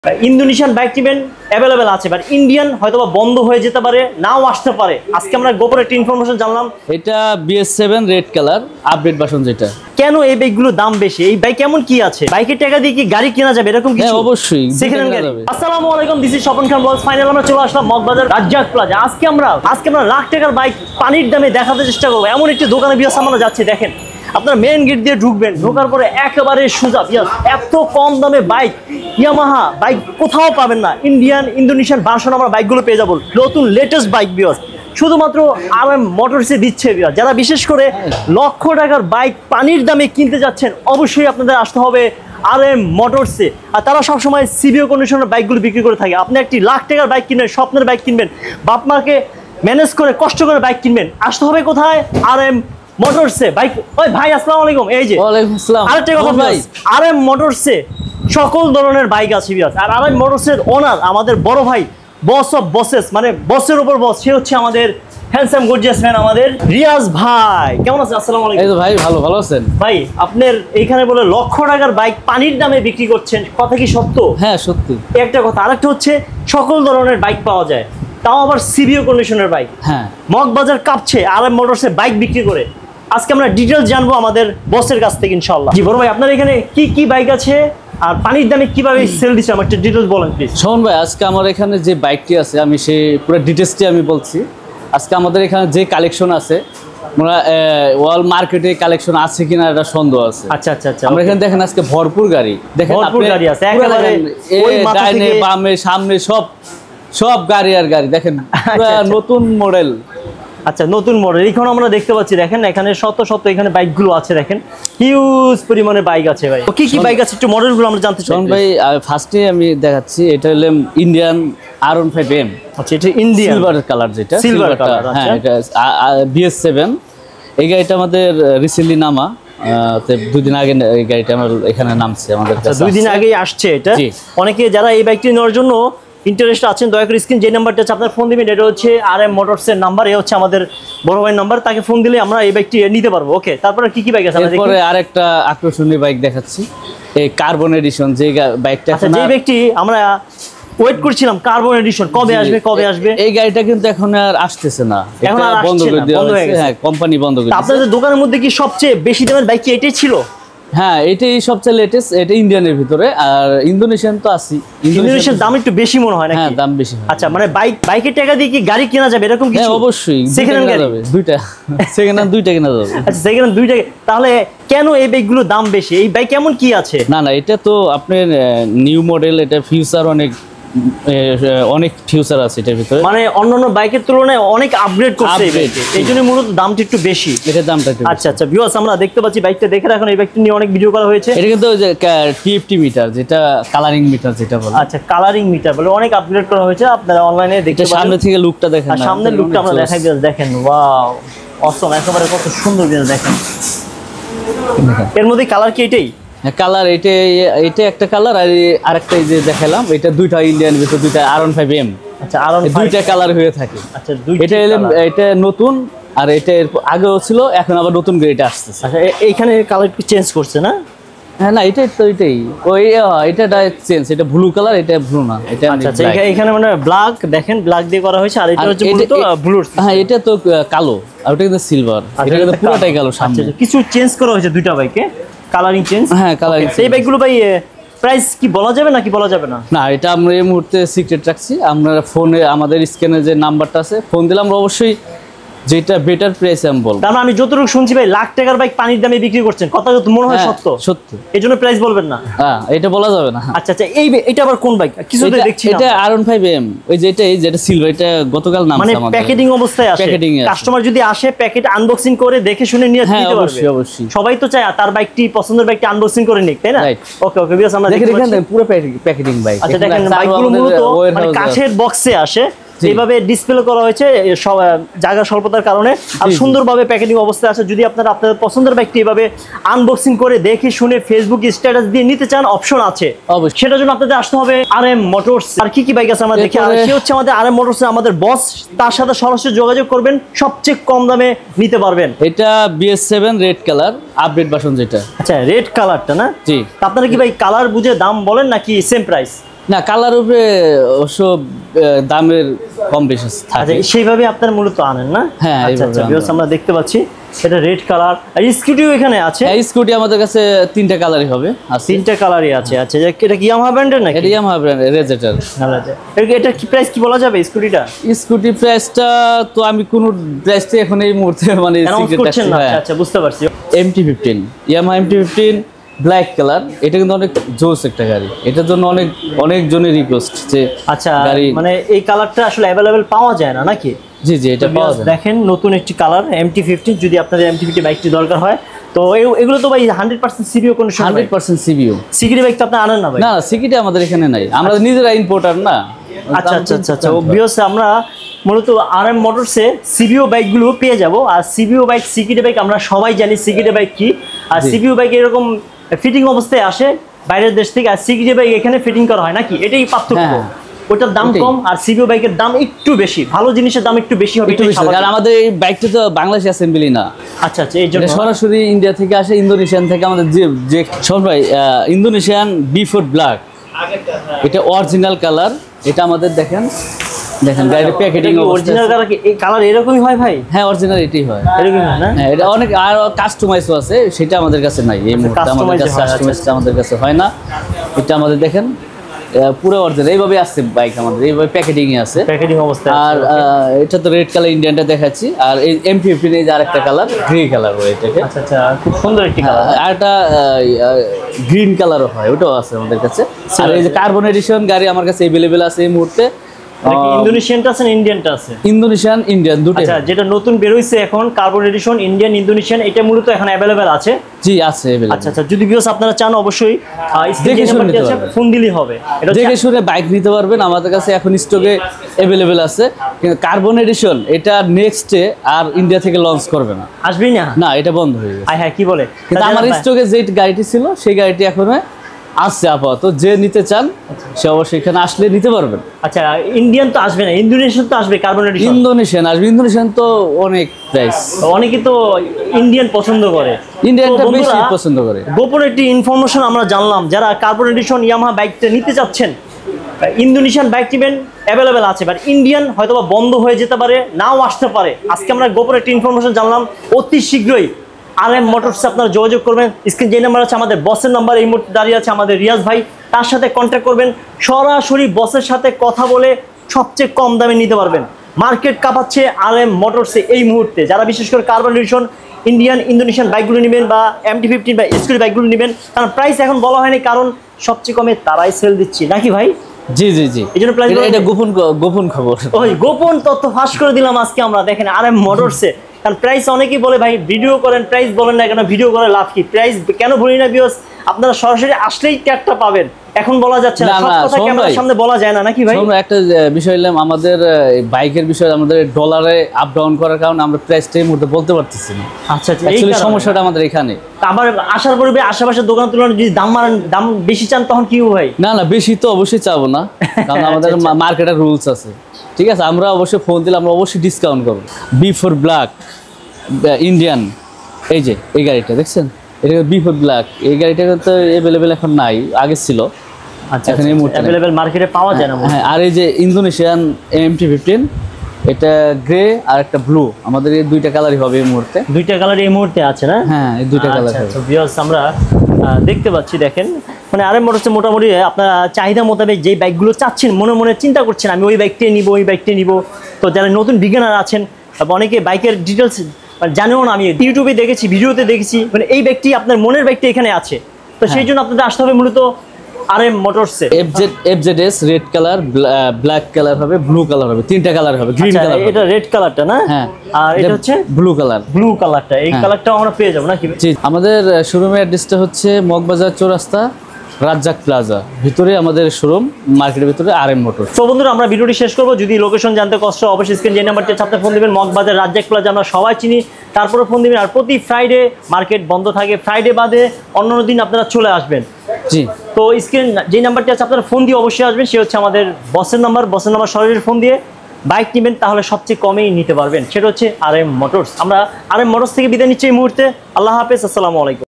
Indonesian bike টিমেন available আছে, but Indian হয়তো বন্ধ হয়ে যেতে পারে, নাও আসতে পারে। আজকে আমরা গোপন একটা ইনফরমেশন জানলাম। এটা BS7 red colour update version. যেটা কেন এই বাইকগুলোর দাম বেশি? এই বাইক কেমন কি আছে? বাইকের টাকা দিয়ে কি গাড়ি কেনা যাবে এরকম কিছু? হ্যাঁ, অবশ্যই সেকেন্ড হ্যান্ড গাড়ি। আসসালামু আলাইকুম, this is Swapan Khan vlogs. Final আমরা চলে আসলাম মগবাজার রাজ্জাক প্লাজা। আজকে আমরা লাখ টাকার বাইক পানির দামে দেখাতে চেষ্টা করবো। এমন একটি দোকানে বিয়াস আমরা যাচ্ছি, দেখেন আপনার মেইন গেট দিয়ে ঢুকবেন, ঢোকার পরে একেবারে সোজা বিয়াস এত কম দামে বাইক, ইয়ামাহা বাইক কোথাও পাবেন না। ইন্দোনেশিয়ান ভার্সন আমরা বাইকগুলো পেয়ে যাবো, নতুন লেটেস্ট বাইক বিয়াস শুধুমাত্র RM মোটরসে দিচ্ছে। যারা বিশেষ করে লক্ষ টাকার বাইক পানির দামে কিনতে যাচ্ছেন, অবশ্যই আপনাদের আসতে হবে RM মোটরসে। আর তারা সবসময় সিবিও কন্ডিশনের বাইকগুলো বিক্রি করে থাকে। আপনি একটি লাখ টাকার বাইক কিনবেন, স্বপ্নের বাইক কিনবেন, বাপ মাকে ম্যানেজ করে কষ্ট করে বাইক কিনবেন, আসতে হবে কোথায়? RM মোটরসে। বাইক ওই ভাই আসসালামু আলাইকুম। এই যে ওয়ালাইকুম আসসালাম। আরেকটা কথা ভাই, RM মোটরসে সকল ধরনের বাইক আছে বিয়াস। আর RM মোটরসের ওনার আমাদের বড় ভাই, বস অফ বসেস, মানে বসের উপর বস, সে হচ্ছে আমাদের হ্যান্ডসাম গর্জিয়াস ম্যান আমাদের রিয়াজ ভাই। কেমন আছেন? আসসালামু আলাইকুম। এই তো ভাই, ভালো আছেন ভাই আপনার এইখানে বলে লক্ষ টাকার বাইক পানির দামে বিক্রি করছেন, কথা কি সত্য? হ্যাঁ, সত্যি একটা কথা। আরেকটা হচ্ছে সকল ধরনের বাইক পাওয়া যায়, তাও আবার সিবিও কন্ডিশনের বাইক। হ্যাঁ, মগবাজার কাঁপছে RM মোটরসে বাইক বিক্রি করে। আজকে আমরা ডিটেইলস জানবো আমাদের বসের কাছ থেকে ইনশাআল্লাহ। জি বড় ভাই, আপনার এখানে কি কি বাইক আছে আর পানির দামে কিভাবে সেল দিচ্ছে আমার একটা ডিটেইলস বলেন প্লিজ। শোন ভাই, আজকে আমার এখানে যে বাইকটি আছে আমি সেই পুরো ডিটেইলসটি আমি বলছি। আজকে আমাদের এখানে যে কালেকশন আছে, আমরা ওয়াল মার্কেটে কালেকশন আছে কিনা এটা সন্দেহ আছে। আচ্ছা। আমরা এখানে দেখেন আজকে ভরপুর গাড়ি, দেখেন ভরপুর গাড়ি আছে একেবারে ওই ডাইনে বামে সামনে সব গাড়ি আর গাড়ি দেখেন, নতুন মডেল। আচ্ছা, নতুন মডেল এখন আমরা দেখতে পাচ্ছি। দেখেন এখানে শত এখানে বাইকগুলো আছে, দেখেন হিউজ পরিমাণে বাইক আছে ভাই। কি কি বাইক আছে একটু মডেলগুলো আমরা জানতে চাই ভাই। ফার্স্টে আমি দেখাচ্ছি, এটা হলো ইন্ডিয়ান R15M। আচ্ছা, এটা ইন্ডিয়ান সিলভার কালার, যেটা সিলভার কালার। হ্যাঁ, এটা BS7। এই গাড়িটা আমাদের রিসেন্টলি নামা, 2 দিন আগে এই গাড়িটা আমার এখানে নামছে আমাদের কাছে। 2 দিন আগেই আসছে এটা। অনেকে যারা এই বাইকটি নেওয়ার জন্য ইন্টারেস্ট আছেন, দয়া করে স্ক্রিন যে নাম্বারটা আছে আপনার ফোন দিবেন। এটা হচ্ছে RM মোটরসের নাম্বার, এ হচ্ছে আমাদের বড় ভাইয়ের নাম্বার। তাকে ফোন দিলে আমরা এই বাইকটি নিতে পারবো। ওকে, তারপরে কি কি বাইক আছে? এরপরে আরেকটা আকর্ষণীয় বাইক দেখাচ্ছি, এই কার্বন এডিশন যে বাইকটা। আচ্ছা, যে বাইকটি আমরা ওয়েট করছিলাম, কার্বন এডিশন কবে আসবে? এই গাড়িটা কিন্তু এখন আর আসতেছে না, এখন আর বন্ধ করে দেওয়া হয়েছে। হ্যাঁ, কোম্পানি বন্ধ করে দিয়েছে। আপনাদের দোকানের মধ্যে কি সবচেয়ে বেশি দামের বাইক কি এটাই ছিল? হ্যাঁ, এটাই সবচেয়ে লেটেস্ট। এটা ইন্ডিয়ানের ভিতরে, আর ইন্দোনেশিয়ান তো আছে। ইন্দোনেশিয়ার দাম একটু বেশি মনে হয় নাকি? হ্যাঁ, দাম বেশি। আচ্ছা, মানে বাইকের টাকা দিয়ে কি গাড়ি কেনা যাবে এরকম কিছু? হ্যাঁ, অবশ্যই সেকেন্ড হ্যান্ড গাড়ি দুইটা সেকেন্ড হ্যান্ড দুইটা কেনা যাবে। আচ্ছা, সেকেন্ড হ্যান্ড দুইটা। তাহলে কেন এই বাইকগুলোর দাম বেশি? এই বাইক কেমন কি আছে? না, এটা তো আপনার নিউ মডেল, এটা ফিউচার অনেক ফিউচার আছে এটার ভিতরে, মানে অন্যান্য বাইকের তুলনায় অনেক আপগ্রেড করছে এই বাইকটি, এই জন্য মূলত দামটা একটু বেশি। এটার দামটা একটু। আচ্ছা ভিউয়ার্স, আমরা দেখতে পাচ্ছি বাইকটা দেখে রাখুন। এই বাইকটি নিয়ে অনেক ভিডিও করা হয়েছে। এটা কিন্তু TFT মিটার, যেটা কালারিং মিটার যেটা বলে। আচ্ছা, কালারিং মিটার বলে অনেক আপগ্রেড করা হয়েছে। আপনারা অনলাইনে দেখতে পারেন। সামনে থেকে লুকটা দেখেন, সামনের লুকটা আমরা দেখাই দিই। দেখেন, ওয়াও অসম, একেবারে কত সুন্দর দেখেন। এর মধ্যে কালার কি এটাই? কালার এটা একটা কালার, আর আরেকটা যে দেখালাম, এটা দুইটা ইন্ডিয়ান ভিতর, দুইটা R15M। আচ্ছা, R15 দুইটা কালার হয়ে থাকে। আচ্ছা, এটা নতুন, আর এটা আগেও ছিল, এখন আবার নতুন এটা আসতেছে। আচ্ছা, এইখানে কালার কি চেঞ্জ করছে না? হ্যাঁ, না এটাই ওই এটা চেঞ্জ, এটা ব্লু কালার, এটা ব্লু না, এটা। আচ্ছা, এখানে মানে ব্ল্যাক, দেখেন ব্ল্যাক দিয়ে করা হয়েছে। আর এটা হচ্ছে মূলত ব্লু। হ্যাঁ, এটা তো কালো, আর ওটা কিন্তু সিলভার। এটা কিন্তু পুরোটাই কালো সামনে। কিছু চেঞ্জ করা হয়েছে দুইটা বাইকে, কালারিং চেঞ্জ। হ্যাঁ, কালারিং। এই বাইকগুলো ভাই প্রাইস কি বলা যাবে নাকি বলা যাবে না? না, এটা আমরা এই মুহূর্তে সিক্রেট রাখছি। আপনারা ফোনে আমাদের স্ক্রিনে যে নাম্বারটা আছে, ফোন দিলে আমরা অবশ্যই যেটা বেটার প্রাইসে আমি বলবো। তার মানে আমি যতটুকু শুনছি ভাই, লাখ টাকার বাইক পানির দামে বিক্রি করছেন, কথা তো মনে হয় সত্য? সত্য। এই জন্য প্রাইস বলবেন না? হ্যাঁ, এটা বলা যাবে না। আচ্ছা, এটা আবার কোন বাইক? কিছু তো দেখছি না। এটা R15M, ওই যেটা সিলভার, এটা গতকাল নামছে মানে আমাদের। প্যাকেটিং অবস্থায় আসে, কাস্টমার যদি আসে প্যাকেট আনবক্সিং করে দেখে শুনে নিয়ে নিতে পারবে। অবশ্যই সবাই তো চায় তার বাইকটি, পছন্দের বাইকটি আনবক্সিং করে নিক, তাই না? ওকে বিকজ আমরা দেখতে পাচ্ছি পুরো প্যাকেটিং বাইক। আচ্ছা, দেখেন বাইকগুলো মূলত মানে কাঠের বক্সে আসে, এইভাবে ডিসপ্লে করা হয়েছে জায়গা স্বল্পতার কারণে, আর সুন্দরভাবে প্যাকেটিং অবস্থায় আছে। যদি আপনারা আপনাদের পছন্দের বাইকটি এভাবে আনবক্সিং করে দেখে শুনে ফেসবুক স্ট্যাটাস দিয়ে নিতে চান, অপশন আছে। সেটার জন্য আপনাদের আসতে হবে RM মোটরস। আর কি কি বাইক আছে আমরা দেখি। আর সে হচ্ছে আমাদের RM মোটরস, আমাদের বস। তার সাথে সরাসরি যোগাযোগ করবেন, সবচেয়ে কম দামে নিতে পারবেন। এটা BS7 red colour update version যেটা। আচ্ছা, রেড কালারটা না? জি। আপনারা কি ভাই কালার বুঝে দাম বলেন নাকি সেম প্রাইস? না, কালার উপরে অবশ্য দামের কম বেশি থাকে। আচ্ছা, সেইভাবে আপনার মূলত আনেন না? হ্যাঁ, আচ্ছা আচ্ছা, এইভাবে ভিউয়ার্স আমরা দেখতে পাচ্ছি এটা রেড কালার, আর স্কুটিও এখানে আছে। এই স্কুটি আমাদের কাছে 3টা কালারই হবে, আর 3টা কালারই আছে। আচ্ছা, এটা কি ইয়ামাহা ব্র্যান্ডের নাকি? এটা ইয়ামাহা ব্র্যান্ডের রেজেটার। আচ্ছা, এটা কি প্রাইস কি বলা যাবে স্কুটিটা? স্কুটি প্রাইসটা তো আমি কোন প্রাইসটা এখন এই মুহূর্তে মানে অ্যানাউন্স করছেন না? আচ্ছা আচ্ছা, বুঝতে পারছি। MT-15 Yamaha MT-15 black colour, এটা কিন্তু অনেক জোস একটা গাড়ি, এটার জন্য অনেক জনের রিকোয়েস্ট যে আচ্ছা গাড়ি মানে এই কালারটা আসলে অ্যাভেলেবেল পাওয়া যায় না নাকি? জি জি, এটা পাওয়া যায়। দেখেন নতুন একটি কালার MT-15, যদি আপনাদের MT-15 বাইকটি দরকার হয় তো এগুলো তো ভাই 100% CBU condition. 100% CBU. Security bike তো আপনি আনেন না ভাই? না, সিকিউরিটি আমাদের এখানে নাই, আমরা নিজেরা ইম্পোর্টার না। আচ্ছা আচ্ছা আচ্ছা আচ্ছা, অবভিয়াস আমরা মূলত RM মোটরসে সিবিও বাইকগুলো পেয়ে যাব। আর সিবিও বাইক, সিকিউরিটি বাইক আমরা সবাই জানি সিকিউরিটি বাইক কি, আর সিবিও বাইক এরকম ফিটিং অবস্থায় আসে বাইরের দেশ থেকে, আর সিকিউরিটি বাইক এখানে ফিটিং করা হয় নাকি? এটাই পার্থক্য। ওটার দাম কম আর সিবিও বাইকের দাম একটু বেশি, ভালো জিনিসের দাম একটু বেশি হবে। কারণ আমাদের এই বাইকটা তো বাংলাদেশ অ্যাসেম্বলি না। আচ্ছা আচ্ছা, এই জন্য সরাসরি ইন্ডিয়া থেকে আসে, ইন্দোনেশিয়ান থেকে আমাদের যে শোন ভাই, ইন্দোনেশিয়ান B4 ব্ল্যাক, এটা অরিজিনাল কালার। এটা আমাদের দেখেন গাড়ির প্যাকেটিং অরিজিনাল কালার কি এই কালার এরকমই হয় ভাই? হ্যাঁ, অরিজিনাল এটাই হয়, এরকমই হয় না? হ্যাঁ, এটা অনেক আর কাস্টমাইজও আছে, সেটা আমাদের কাছে নাই এই মুহূর্তে। আমাদের কাছে কাস্টমাইজটা আমাদের কাছে হয় না। এটা আমাদের দেখেন পুরো অরিজিনাল এইভাবে আসছে বাইক, আমাদের এইভাবে প্যাকেটিং এ আছে, প্যাকেটিং অবস্থায়। আর এটা তো রেড কালার ইন্ডিয়ানটা দেখাচ্ছি, আর এই MT-15 এই যে আরেকটা কালার গ্রে কালার হয় এটাকে। আচ্ছা আচ্ছা, খুব সুন্দর একটি কালার। আর একটা গ্রিন কালারও হয়, ওটাও আছে আমাদের কাছে। আর এই যে কার্বন এডিশন গাড়ি আমার কাছে अवेलेबल আছে এই মুহূর্তে। ইন্দোনেশিয়ানটা আছে না ইন্ডিয়ানটা আছে? ইন্দোনেশিয়ান ইন্ডিয়ান দুটোই। আচ্ছা, যেটা নতুন বের হইছে এখন কার্বন এডিশন ইন্ডিয়ান ইন্দোনেশিয়ান, এটা মূলত এখন अवेलेबल আছে? জি আছে अवेलेबल। আচ্ছা আচ্ছা, যদি ভিউয়ার্স আপনারা চান অবশ্যই দেখে শুনে নিতে পারবেন, ফোন দিলেই হবে। এটা দেখে শুনে বাইক নিতে পারবেন, আমাদের কাছে এখন স্টকে अवेलेबल আছে। কিন্তু কার্বন এডিশন এটা নেক্সটে আর ইন্ডিয়া থেকে লঞ্চ করবে না, আসবে না? না, এটা বন্ধ হয়ে গেছে। হ্যাঁ, কি বলে? কিন্তু আমার স্টকে যে গাড়িটি ছিল সেই গাড়িটি এখনো আছে আপাতত, যে নিতে চান সে অবশ্যই এখানে আসলে নিতে পারবেন। আচ্ছা, ইন্ডিয়ান তো আসবে না, ইন্দোনেশিয়ান তো আসবে কার্বন এডিশন। ইন্দোনেশিয়ান আসবে, ইন্দোনেশিয়ান তো অনেক প্রাইস, অনেকে তো ইন্ডিয়ান পছন্দ করে, ইন্ডিয়ানটা বেশি পছন্দ করে। গোপন একটি ইনফরমেশন আমরা জানলাম, যারা কার্বন এডিশন ইয়ামাহা বাইকটা নিতে চাচ্ছেন, ইন্দোনেশিয়ান বাইক নেবেন অ্যাভেলেবেল আছে, বাট ইন্ডিয়ান হয়তোবা বন্ধ হয়ে যেতে পারে, নাও আসতে পারে। আজকে আমরা গোপন একটি ইনফরমেশন জানলাম, অতি শীঘ্রই RM মোটরসে আপনারা যোগাযোগ করবেন। স্ক্রিন যে নাম্বার আছে আমাদের বসের নাম্বার, এই মুহূর্তে দাঁড়িয়ে আছে আমাদের রিয়াজ ভাই, তার সাথে কন্ট্যাক্ট করবেন, সরাসরি বসের সাথে কথা বলে সবচেয়ে কম দামে নিতে পারবেন। মার্কেট কাঁপাচ্ছে RM মোটরসে এই মুহূর্তে। যারা বিশেষ করে কার্বন এডিশন ইন্ডিয়ান ইন্দোনেশিয়ান বাইকগুলো নেবেন বা MT-15 বা স্কুটি বাইকগুলো নেবেন, কারণ প্রাইস এখন বলা হয়নি, কারণ সবচেয়ে কমে তারাই সেল দিচ্ছি নাকি ভাই? জি জি জি, এই জন্য প্রাইস এটা গোপন খবর, ওই গোপন তথ্য ফাঁস করে দিলাম আজকে আমরা। দেখেন RM মোটরসে, কারণ প্রাইস অনেকেই বলে ভাই ভিডিও করেন, প্রাইস বলেন না কেন, ভিডিও করে লাভ কি? প্রাইস কেন বলি না ভিউয়ার্স, আপনারা সরাসরি আসলেই ট্যাগটা পাবেন। এখন বলা যাচ্ছে না, সব কথা ক্যামেরার সামনে বলা যায় না নাকি ভাই? আমরা একটা বিষয় নিলাম, আমাদের বাইকের বিষয়, আমাদের ডলারে আপ ডাউন করার কারণে আমরা প্রাইসটা এই মুহূর্তে বলতে পারতেছি না। আচ্ছা আচ্ছা, অ্যাকচুয়ালি সমস্যাটা আমাদের এখানে। আবার আসার পরে আশেপাশের দোকান তুলনায় যদি দাম বেশি চান তখন কি ভাই? না না, বেশি তো অবশ্যই চাবো না, কারণ আমাদের মার্কেটের রুলস আছে, ঠিক আছে? আমরা অবশ্যই ফোন দিলে আমরা অবশ্যই ডিসকাউন্ট করবো। B4 ব্ল্যাক ইন্ডিয়ান, এই যে এই গাড়িটা দেখছেন, এটা B4 ব্ল্যাক, এই গাড়িটা তো अवेलेबल এখন নাই, আগে ছিল। আচ্ছা, এখন এই মুহূর্তে अवेलेबल মার্কেটে পাওয়া যায় না। হ্যাঁ, আর এই যে ইন্দোনেশিয়ান MT-15, এটা গ্রে আর একটা ব্লু, আমাদের এই দুইটা কালারই হবে এই মুহূর্তে। দুইটা কালার এই মুহূর্তে আছে না? হ্যাঁ, এই দুইটা কালার হবে। আচ্ছা ভিউয়ার্স, আমরা দেখতে পাচ্ছি, দেখেন মানে RM মোটরসে মোটামুটি আপনারা চাহিদা মোতাবেক যে বাইকগুলো চাচ্ছেন, মনে মনে চিন্তা করছেন আমি ওই বাইকটাই নিব, ওই বাইকটাই নিব। তো যারা নতুন বিগিনার আছেন, অনেকে বাইকের ডিটেলস জানেও না, আমি ইউটিউবে দেখেছি, ভিডিওতে দেখেছি, মানে এই ব্যক্তি আপনার মনের বাইকটা এখানে আছে। তো সেই জন্য আপনাদের আসতে হবে মূলত RM মোটরসে। FZS red colour, black colour হবে, ব্লু কালার হবে, তিনটা কালার হবে, গ্রিন কালার। এটা রেড কালারটা না? হ্যাঁ, আর এটা হচ্ছে ব্লু কালার। ব্লু কালারটা, এই কালারটাও আমরা পেয়ে যাবো নাকি? জি, আমাদের শোরুমের অ্যাড্রেসটা হচ্ছে মগবাজার চৌরাস্তা, রাজ্জাক প্লাজা ভিতরে আমাদের শোরুম, মার্কেটের ভিতরে RM মোটর। তো বন্ধুরা, আমরা ভিডিওটি শেষ করবো। যদি লোকেশন জানতে কষ্ট, অবশ্যই স্ক্রিন যে নাম্বারটি আছে আপনার ফোন দিবেন। মগবাজার রাজ্জাক প্লাজা আমরা সবাই চিনি, তারপরে ফোন দিবেন। আর প্রতি ফ্রাইডে মার্কেট বন্ধ থাকে, ফ্রাইডে বাদে অন্য দিন আপনারা চলে আসবেন। জি, তো স্ক্রিন যে নাম্বারটি আছে আপনারা ফোন দিয়ে অবশ্যই আসবেন, সে হচ্ছে আমাদের বসের নাম্বার। বসের নাম্বার সরাসরি ফোন দিয়ে বাইক নেবেন, তাহলে সবচেয়ে কমেই নিতে পারবেন, সেটা হচ্ছে RM মোটরস। আমরা RM মোটরস থেকে বিদায় নিচ্ছি এই মুহূর্তে। আল্লাহ হাফেজ, আসসালামু আলাইকুম।